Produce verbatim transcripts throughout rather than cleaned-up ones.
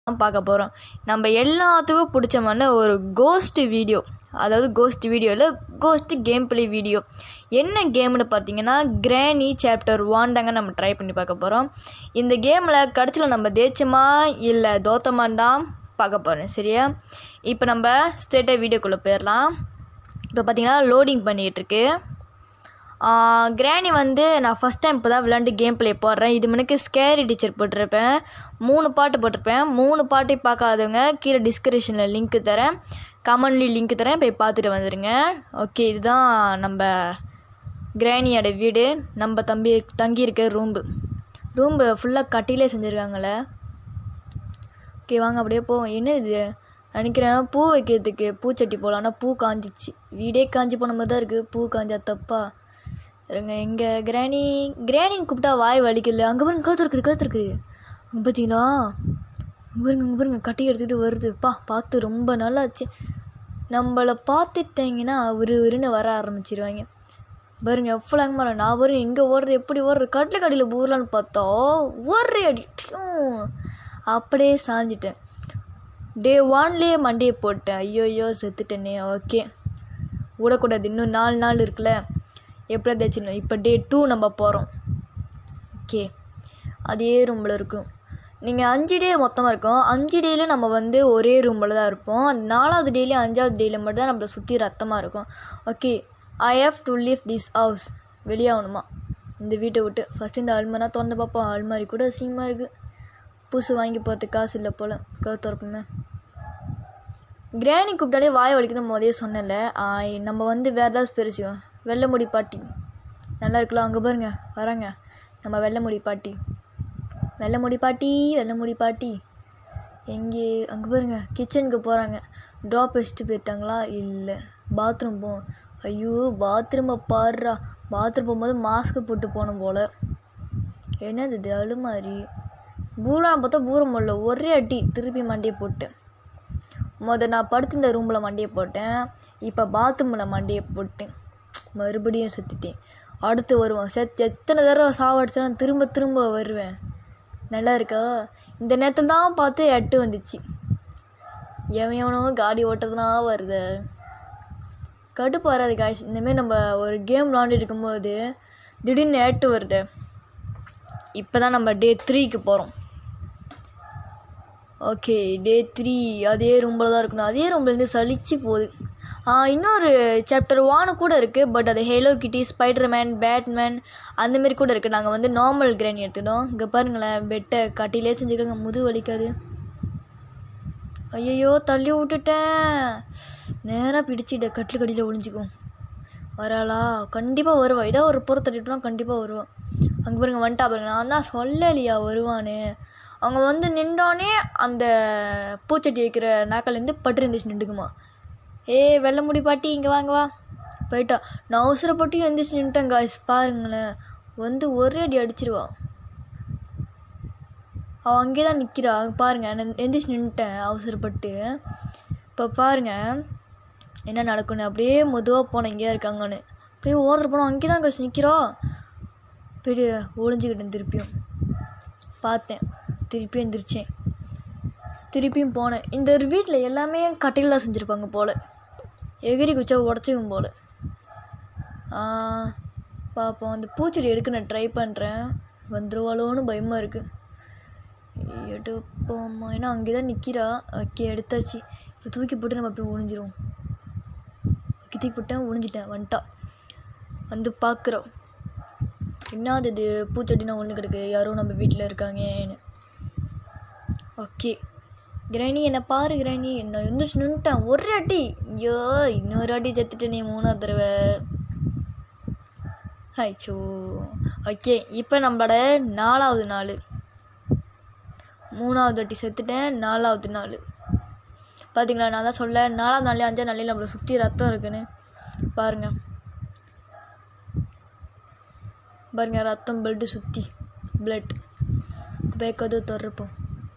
பார்க்க போகிறோம். நம்ம எல்லாத்துக்கும் பிடிச்ச மாதிரி ஒரு கோஸ்ட் வீடியோ, அதாவது கோஸ்ட் வீடியோவில் கோஸ்ட் கேம் பிளே வீடியோ. என்ன கேம்னு பார்த்தீங்கன்னா கிரானி சாப்டர் ஒன் தாங்க நம்ம ட்ரை பண்ணி பார்க்க போகிறோம். இந்த கேமில் கடைசியில் நம்ம தேய்ச்சமா இல்லை தோத்தமான்னு தான் பார்க்க போகிறோம். சரியா, இப்போ நம்ம ஸ்ட்ரெயிட்டாக வீடியோக்குள்ளே போயிடலாம். இப்போ பார்த்தீங்கன்னா லோடிங் பண்ணிகிட்ருக்கு. கிரானி வந்து நான் ஃபஸ்ட் டைம் இப்போ தான் விளாண்டு கேம் ப்ளே போடுறேன். இது முன்னுக்கு ஸ்கேரி டீச்சர் போட்டிருப்பேன், மூணு பாட்டு போட்டிருப்பேன். மூணு பாட்டை பார்க்காதவங்க கீழே டிஸ்கிரிப்ஷனில் லிங்க்கு தரேன், கமெண்ட்லேயும் லிங்க்கு தரேன், போய் பார்த்துட்டு வந்துடுங்க. ஓகே, இதுதான் நம்ம கிரானியோட வீடு. நம்ம தம்பி தங்கியிருக்க ரூம்பு ரூம்பு ஃபுல்லாக கட்டிலே செஞ்சுருக்காங்களே. ஓகே, வாங்க அப்படியே போவோம். என்ன இது நினைக்கிறேன், பூ வைக்கிறதுக்கு பூச்சட்டி போகலாம். ஆனால் பூ காஞ்சிச்சு, வீடே காஞ்சி போன மாதிரி தான் இருக்குது. பூ காஞ்சா தப்பா இருங்க. எங்கள் கிரானி கிரானின்னு கூப்பிட்டா வாய் வலிக்கல. அங்கே பாருங்க, காத்திருக்குது காத்திருக்குது அங்கே பார்த்தீங்களா? அங்கே பாருங்க அங்கே பாருங்க கட்டி எடுத்துக்கிட்டு வருதுப்பா. பார்த்து ரொம்ப நல்லாச்சு. நம்மளை பார்த்துட்டாங்கன்னா ஒரு உருன்னு வர ஆரம்பிச்சிருவாங்க. பாருங்க எவ்வளோ மரம். நான் வரும் எங்கே ஓடுறது, எப்படி ஓடுறது, கட்டில் கடியில் ஊரலான்னு பார்த்தா ஒரு அடி அப்படியே சாஞ்சிட்டேன். டே ஒன்லேயே மண்டியை போட்டேன். ஐயோ ஐயோ செத்துட்டேனே. ஓகே, விடக்கூடாது, இன்னும் நாலு நாள் இருக்குல்ல, எப்படி தேய்ச்சிடணும். இப்போ டே டூ நம்ம போகிறோம். ஓகே, அதே ரூமில் இருக்கும். நீங்கள் அஞ்சு டே மொத்தமாக இருக்கும். அஞ்சு டேலையும் நம்ம வந்து ஒரே ரூமில் தான் இருப்போம். அந்த நாலாவது டேலையும் அஞ்சாவது டேயில் மட்டும் தான் நம்மளை சுற்றி ரத்தமாக இருக்கும். Okay, I have to leave this house. வெளியாகணுமா இந்த வீட்டை விட்டு? ஃபஸ்ட்டு இந்த அல்மாரினா திறந்து பார்ப்போம். அல்மாரி கூட அசிங்கமாக இருக்குது. புதுசு வாங்கி போகிறதுக்கு காசு இல்லை போல். கவு திறப்புமே. கிரானி கூப்பிட்டாலே வாய் வலிக்குது முதலே சொன்னல. நம்ம வந்து வேறு ஏதாவது பிரிச்சுக்கோம். வெள்ளை முடி பாட்டி நல்லா இருக்கலாம். அங்கே பாருங்க வராங்க நம்ம வெள்ளை முடி பாட்டி. வெள்ளை முடி பாட்டி வெள்ளை முடி பாட்டி எங்கே? அங்கே பாருங்க கிச்சனுக்கு போகிறாங்க. ட்ராப் வச்சுட்டு போயிட்டாங்களா? இல்லை, பாத்ரூம் போவோம். ஐயோ, பாத்ரூமை பாடுறா. பாத்ரூம் போகும்போது மாஸ்க்கு போட்டு போனோம் போல். என்னது இது அழுமாரி? பூலாம் பார்த்தா பூரம் போடல, ஒரே அடி திருப்பி மண்டியை போட்டேன். மொதல் நான் படுத்திருந்த ரூமில் மண்டியை போட்டேன், இப்போ பாத்ரூமில் மண்டியை போட்டேன். மறுபடியும் செத்துட்டேன். அடுத்து வருவான். செத் எத்தனை தடவை சாவடிச்சாலும் திரும்ப திரும்ப வருவேன். நல்லா இருக்கா? இந்த நேரத்தில் தான் பார்த்து எட்டு வந்துச்சு. எவன் எவனோ காடி ஓட்டுறதுனா வருது. கடுப்பு வராது காய்ச்சி. இந்தமாரி நம்ம ஒரு கேம் விளாண்டு இருக்கும்போது திடீர்னு எட்டு வருது. இப்போ தான் நம்ம டே த்ரீக்கு போகிறோம். ஓகே, டே த்ரீ அதே ரூமில் தான் இருக்கணும். அதே ரூம்லேருந்து சலிச்சு போகுது. இன்னொரு சாப்டர் ஒன்று கூட இருக்குது, பட் அது ஹேலோ கிட்டி, ஸ்பைடர்மேன், பேட்மேன் அந்தமாரி கூட இருக்குது. நாங்கள் வந்து நார்மல் கிரானி எடுத்துட்டோம். இங்கே பாருங்களேன், பெட்டை கட்டிலே செஞ்சுருக்காங்க. முது வலிக்காது. ஐயோ, தள்ளி விட்டுட்டேன். நேராக பிடிச்சிட்ட கட்டில் கடியில் ஒழிஞ்சிக்கும். வராளா? கண்டிப்பாக வருவா. ஏதோ ஒரு பொருள் தட்டிட்டோம்னா கண்டிப்பாக வருவான். அங்கே பாருங்க வந்துட்டா பாருங்க. நான் தான் சொல்லலையா வருவான்னு. அவங்க வந்து நின்றோடனே அந்த பூச்சட்டி வைக்கிற நாக்கள்லேருந்து பட்டு இருந்துச்சு நின்றுக்குமா. ஏ வெள்ளை முடி பாட்டி இங்கே வாங்க வா. போயிட்டா. நான் அவசரப்பட்டு எழுந்திரிச்சு நின்ட்டேன் காய்ஸ். பாருங்களேன், வந்து ஒரே அடி அடிச்சிருவா. அவள் அங்கே தான் நிற்கிறா. பாருங்கள், நான் எழுந்திரிச்சு நின்ட்டேன் அவசரப்பட்டு. இப்போ பாருங்கள் என்ன நடக்குன்னு. அப்படியே மெதுவாக போனேன் எங்கேயா இருக்காங்கன்னு. அப்படியே ஓடுற போனோம். அங்கே தான் காய்ச்சி நிற்கிறா. போய்ட்டு ஒழிஞ்சிக்கிட்டேன். திருப்பியும் பார்த்தேன், திருப்பியும் எந்திரிச்சேன், திருப்பியும் போனேன். இந்த வீட்டில் எல்லாமே கட்டையில் தான் செஞ்சுருப்பாங்க போல். எகிரி குச்சா உடச்சிக்கும் போல். பார்ப்போம். அந்த பூச்செடி எடுக்க நான் ட்ரை பண்ணுறேன். வந்துருவாளோன்னு பயமாக இருக்குது. எடுப்போம்மா, ஏன்னா அங்கே தான் நிற்கிறா. ஓகே, எடுத்தாச்சு. இப்போ தூக்கி போட்டு நம்ம போய் ஒழிஞ்சிரும். தூக்கி போட்டேன், ஒழிஞ்சிட்டேன். வந்துட்டா. வந்து பார்க்குறோம். என்னது இது பூச்செடினா ஒழிஞ்சு கிடக்கு, யாரும் நம்ம வீட்டில் இருக்காங்கன்னு. ஓகே, கிரானி என்னை பாரு கிரானி. நான் எந்திரிச்சு நின்ட்டேன். ஒரு அடி. ஐயோ, இன்னொரு அடி செத்துட்டேனே மூணாவது தடவை. ஆயிச்சோ. ஓகே, இப்போ நம்மளோட நாலாவது நாள். மூணாவது வாட்டி செத்துட்டேன். நாலாவது நாள் பார்த்தீங்களா? நான் தான் சொல்ல, நாலாவது நாள்லேயே அஞ்சாவது நாள்லேயே நம்மளை சுற்றி ரத்தம் இருக்குன்னு. பாருங்கள் பாருங்கள் ரத்தம், பிளட்டு சுற்றி பிளட். பேக்கது திறப்போம்.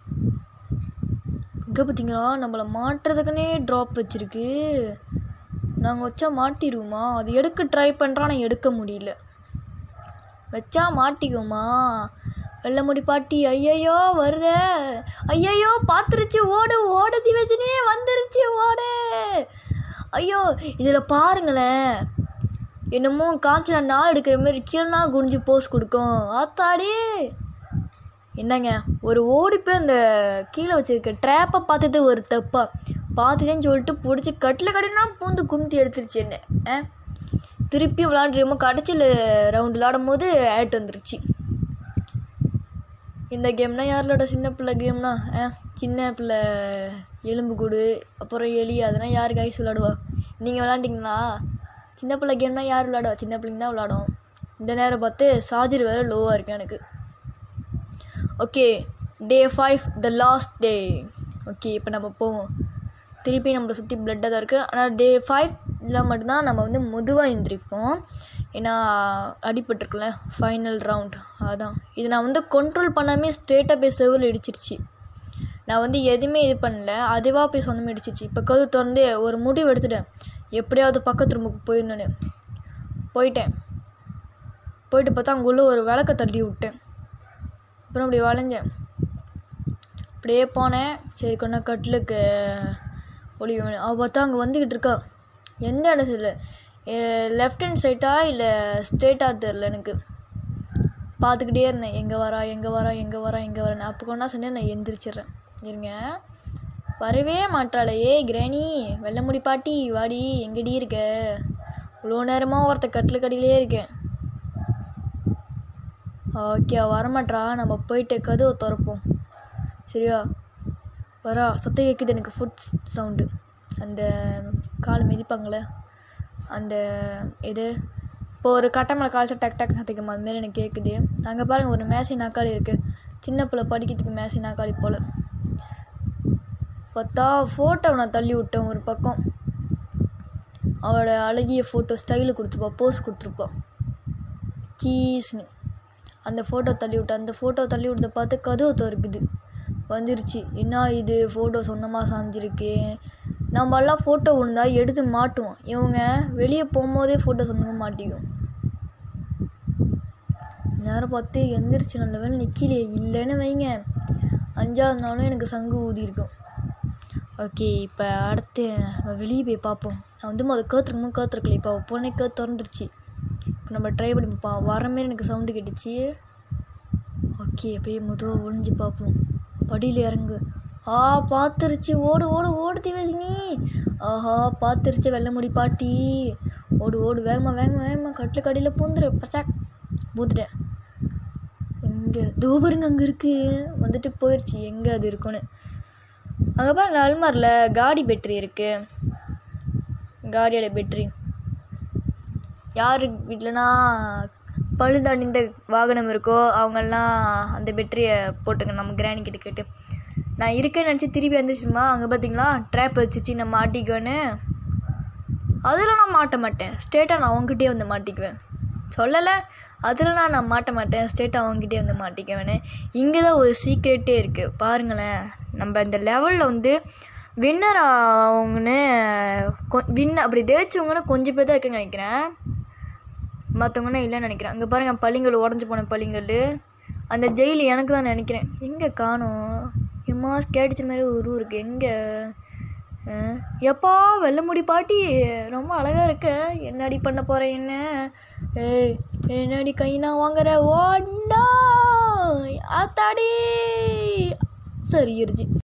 இங்கே பார்த்தீங்களா, நம்மளை மாட்டுறதுக்குன்னே ட்ராப் வச்சுருக்கு. நாங்கள் வச்சா மாட்டிடுவோமா? அது எடுக்க ட்ரை பண்ணுறோம், ஆனால் எடுக்க முடியல. வச்சா மாட்டிக்குவோமா? வெள்ளை முடி பாட்டி ஐயையோ வருதே, ஐயையோ பார்த்துருச்சு, ஓடு ஓடு திவயாஷினி, வந்துருச்சு ஓடு. ஐயோ இதில் பாருங்களேன், என்னமோ காய்ச்சல நாள் எடுக்கிற மாதிரி கீழனா குனிஞ்சு போஸ் கொடுக்கும். ஆத்தாடி என்னங்க, ஒரு ஓடி போய் அந்த கீழே வச்சுருக்க ட்ராப்பை பார்த்துட்டு ஒரு தப்பா பார்த்துட்டேன்னு சொல்லிட்டு பிடிச்சி கட்டில் கட்டினா பூந்து கும்தி எடுத்துருச்சு என்ன. திருப்பி விளாண்டுருமோ கடைச்சியில் ரவுண்டு விளாடும் போது ஆட் வந்துருச்சு. இந்த கேம்னா யார் விளாட, சின்ன பிள்ளை கேம்னா சின்ன பிள்ளை எலும்பு கூடு அப்புறம் எலி, அதெல்லாம் யார் கைஸ் விளாடுவா? நீங்கள் விளாண்டிங்களா? சின்ன பிள்ளை கேம்னா யார் விளாடுவா? சின்ன பிள்ளைங்க தான் விளாடும். இந்த நேரம் பார்த்து சார்ஜர் வேறு லோவாக இருக்குது எனக்கு. Okay, day five the last day. Okay இப்போ நம்ம போவோம். திருப்பி நம்மளை சுற்றி பிளட்டாக தான் இருக்குது. ஆனால் டே ஃபைவ்ல மட்டும்தான் நம்ம வந்து மெதுவாக எழுந்திரிப்போம், ஏன்னா அடிபட்டுருக்குல்ல ஃபைனல் ரவுண்ட். அதான் இது நான் வந்து கண்ட்ரோல் பண்ணாமே ஸ்ட்ரெயிட்டாக போய் செவில் இடிச்சிருச்சு. நான் வந்து எதுவுமே இது பண்ணல, அதுவாக போய் சொந்தமாக இடிச்சிருச்சு. இப்போ கது திறந்து ஒரு முடிவு எடுத்துட்டேன், எப்படியாவது பக்கத்து ரூமுக்கு போயிடணுன்னு. போயிட்டேன். போயிட்டு பார்த்தா அங்குள்ளே ஒரு விளக்க தள்ளி விட்டேன். அப்புறம் அப்படி வளைஞ்சேன், அப்படியே போனேன். சரி கொண்டா கட்டிலுக்கு ஒளி வேணும். அவள் பார்த்தா அங்கே வந்துக்கிட்டு இருக்கா. எந்த இடம் இல்லை, லெஃப்ட் ஹேண்ட் சைட்டா இல்லை ஸ்ட்ரெயிட்டாக தெரில எனக்கு. பார்த்துக்கிட்டே இருந்தேன், எங்கே வரா எங்கே வரா எங்கே வரா எங்கே வரேன். அப்போ கொண்டா சொன்னேன் நான் எந்திரிச்சிட்றேன். இருங்க, வரவே மாட்டாளே. ஏய் கிராணி, வெள்ளை முடி பாட்டி வாடி, எங்கடி இருக்க? இவ்வளோ நேரமாக ஒருத்த கட்டில் கடியிலே இருக்கேன். ஓகே வரமாட்டா, நம்ம போயிட்டு கதவை திறப்போம் சரியா? வரா, சத்தம் கேட்குது எனக்கு, ஃபுட் சவுண்டு. அந்த கால் மிதிப்பாங்களே அந்த இது, இப்போ ஒரு கட்டை மேலே கால் டக் டக் சத்திக்கும் அதுமாரி எனக்கு கேட்குது. அங்கே பாருங்கள் ஒரு மேசை நாக்காளி இருக்குது, சின்ன பிள்ளை படிக்கிறதுக்கு மேசை நாக்காளி போல். பார்த்தா ஃபோட்டோவை நான் தள்ளி விட்டேன் ஒரு பக்கம். அவளோட அழகிய ஃபோட்டோ ஸ்டைலு கொடுத்துருப்பா, போஸ் கொடுத்துருப்பா சீஸ்னு. அந்த ஃபோட்டோ தள்ளி விட்டேன். அந்த ஃபோட்டோ தள்ளி விட்டதை பார்த்து கதவு திறக்குது, வந்துருச்சு. என்ன இது ஃபோட்டோ சொந்தமாக சாஞ்சிருக்கு. நம்மளாம் ஃபோட்டோ விழுந்தா எடுத்து மாட்டுவோம், இவங்க வெளியே போகும்போதே ஃபோட்டோ சொந்தமாக மாட்டிக்கும். நேரம் பார்த்து எந்திரிச்சு நல்ல வேலை நிற்கலையே, இல்லைன்னு வைங்க அஞ்சாவது நாளும் எனக்கு சங்கு ஊதி இருக்கும். ஓகே இப்போ அடுத்து நம்ம வெளியே போய் பார்ப்போம். நான் வந்து முதல் கேத்துருக்கணும் கேத்துருக்கல, இப்போ பொண்ணே கேத்து திறந்துருச்சு. இப்போ நம்ம ட்ரை பண்ணி பார்ப்போம். வர மாரி எனக்கு சவுண்டு கேட்டுச்சு. ஓகே அப்படியே மெதுவாக ஒழிஞ்சு பார்ப்போம். படியில் இறங்கு. ஆ பார்த்துருச்சு, ஓடு ஓடு ஓடு திவயாஷினி. ஆஹா பார்த்துருச்சு வெள்ளை முடி பாட்டி, ஓடு ஓடு வேகமாக வேகமாக வேகமாக கட்டில் கடியில் பூந்துரு. பச்சாக் பூந்துட்டேன். எங்கே தூபருங்க அங்கே இருக்குது, வந்துட்டு போயிடுச்சு. எங்கே அது இருக்குன்னு அங்கே பாருங்க, அல்மாரில் காடி பேட்ரி இருக்குது. காடியோட பேட்ரி யார் வீட்டிலனா பழுதடைந்த வாகனம் இருக்கோ அவங்கெல்லாம் அந்த பேட்டரியை போட்டுங்க. நம்ம கிராணி கிட்ட கேட்டு நான் இருக்கேன்னு நினச்சி திருப்பி வந்துச்சுமா. அங்கே பார்த்தீங்களா ட்ராப் வச்சிச்சு, நான் மாட்டிக்குவேன்னு. அதில் நான் மாட்ட மாட்டேன், ஸ்ட்ரெயிட்டாக நான் அவங்ககிட்டே வந்து மாட்டிக்குவேன். சொல்லலை, அதில் நான் நான் மாட்ட மாட்டேன், ஸ்ட்ரெயிட்டாக அவங்ககிட்டே வந்து மாட்டிக்குவேன்னு. இங்கே தான் ஒரு சீக்ரெட்டே இருக்குது பாருங்களேன். நம்ம இந்த லெவலில் வந்து வின்னர் ஆகுங்கன்னு கொ வின் அப்படி ஜெயிச்சவங்கன்னு கொஞ்சம் பேர் தான் இருக்குன்னு நினைக்கிறேன், மற்றவங்கன்னா இல்லைன்னு நினைக்கிறேன். அங்கே பாருங்கள் பளிங்கல் உடஞ்சி போன பளிங்கல், அந்த ஜெயில் எனக்கு தான் நினைக்கிறேன். எங்கே காணோம், எம்மா கேட்டுச்ச மாதிரி ஒரு ஊர் இருக்குது. எங்கே எப்பா வெள்ளை முடி பாட்டி ரொம்ப அழகாக இருக்க, என்னடி பண்ண போகிறேன் என்ன? ஏய் என்னடி கைனா வாங்குற? ஓண்டா ஆத்தாடி சரி இருச்சு.